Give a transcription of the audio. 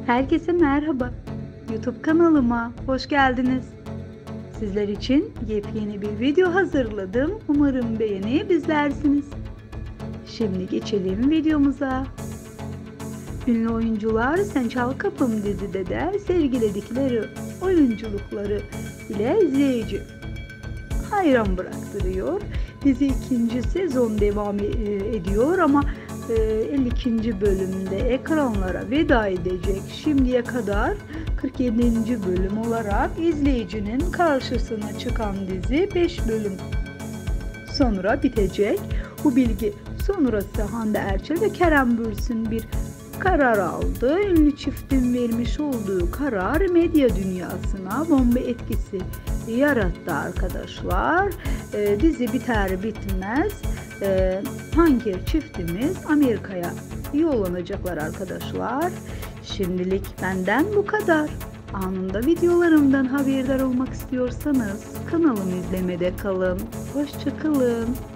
Herkese merhaba. YouTube kanalıma hoş geldiniz. Sizler için yepyeni bir video hazırladım. Umarım beğenip izlersiniz. Şimdi geçelim videomuza. Ünlü oyuncular Sen Çal Kapım dizide de sergiledikleri oyunculukları ile izleyici hayran bıraktırıyor. Dizi ikinci sezon devam ediyor ama 52. bölümde ekranlara veda edecek. Şimdiye kadar 47. bölüm olarak izleyicinin karşısına çıkan dizi 5 bölüm sonra bitecek. Bu bilgi sonrası Hande Erçel ve Kerem Bürsin bir karar aldı. Ünlü çiftin vermiş olduğu karar medya dünyasına bomba etkisi yarattı arkadaşlar. Dizi biter bitmez hangi çiftimiz Amerika'ya yollanacaklar arkadaşlar. Şimdilik benden bu kadar. Anında videolarımdan haberdar olmak istiyorsanız kanalımı izlemede kalın. Hoşça kalın.